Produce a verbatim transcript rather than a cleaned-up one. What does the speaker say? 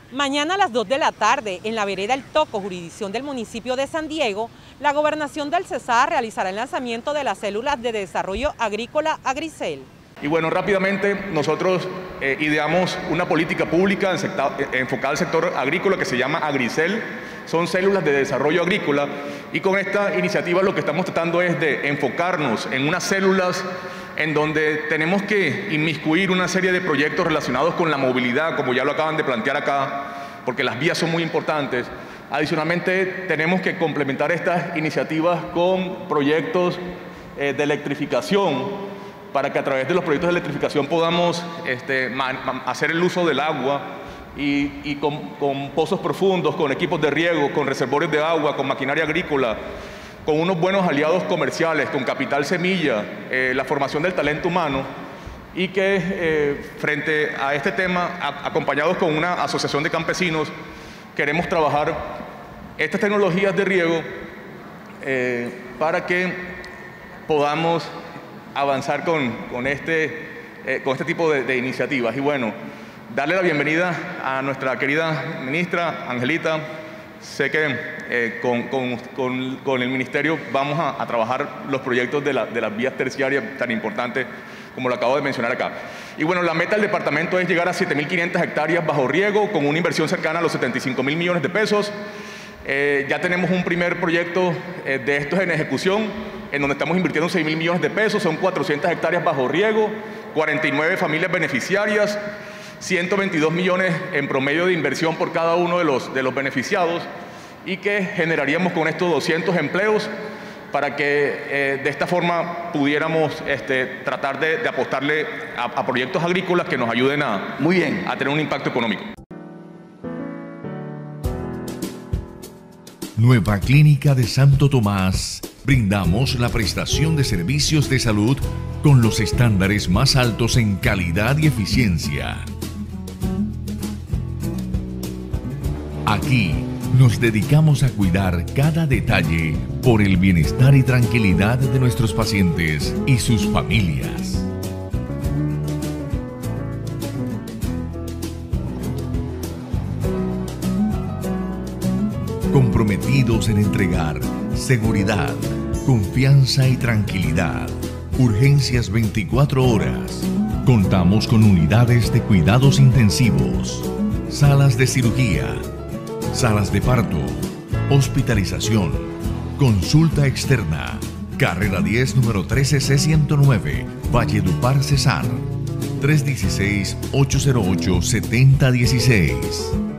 Mañana a las dos de la tarde, en la vereda El Toco, jurisdicción del municipio de San Diego, la Gobernación del Cesar realizará el lanzamiento de las células de desarrollo agrícola Agricel. Y bueno, rápidamente nosotros eh, ideamos una política pública enfocada al sector agrícola que se llama Agricel. Son células de desarrollo agrícola y con esta iniciativa lo que estamos tratando es de enfocarnos en unas células en donde tenemos que inmiscuir una serie de proyectos relacionados con la movilidad, como ya lo acaban de plantear acá, porque las vías son muy importantes. Adicionalmente, tenemos que complementar estas iniciativas con proyectos eh, de electrificación, para que a través de los proyectos de electrificación podamos este, hacer el uso del agua y, y con, con pozos profundos, con equipos de riego, con reservorios de agua, con maquinaria agrícola, con unos buenos aliados comerciales, con capital semilla, eh, la formación del talento humano y que eh, frente a este tema, a, acompañados con una asociación de campesinos, queremos trabajar estas tecnologías de riego eh, para que podamos avanzar con, con, este, eh, con este tipo de, de iniciativas. Y bueno, darle la bienvenida a nuestra querida ministra Angelita. Sé que eh, con, con, con, con el ministerio vamos a, a trabajar los proyectos de, la, de las vías terciarias tan importantes como lo acabo de mencionar acá. Y bueno, la meta del departamento es llegar a siete mil quinientas hectáreas bajo riego con una inversión cercana a los setenta y cinco mil millones de pesos. Eh, ya tenemos un primer proyecto eh, de estos en ejecución, en donde estamos invirtiendo seis mil millones de pesos, son cuatrocientas hectáreas bajo riego, cuarenta y nueve familias beneficiarias, ciento veintidós millones en promedio de inversión por cada uno de los, de los beneficiados y que generaríamos con estos doscientos empleos para que eh, de esta forma pudiéramos este, tratar de, de apostarle a, a proyectos agrícolas que nos ayuden a, Muy bien. a tener un impacto económico. Nueva Clínica de Santo Tomás. Brindamos la prestación de servicios de salud con los estándares más altos en calidad y eficiencia. Aquí nos dedicamos a cuidar cada detalle por el bienestar y tranquilidad de nuestros pacientes y sus familias. Comprometidos en entregar seguridad, confianza y tranquilidad. Urgencias veinticuatro horas. Contamos con unidades de cuidados intensivos, salas de cirugía, salas de parto, hospitalización, consulta externa. Carrera diez, número trece C ciento nueve, Valledupar, Cesar. tres uno seis, ocho cero ocho, siete cero uno seis.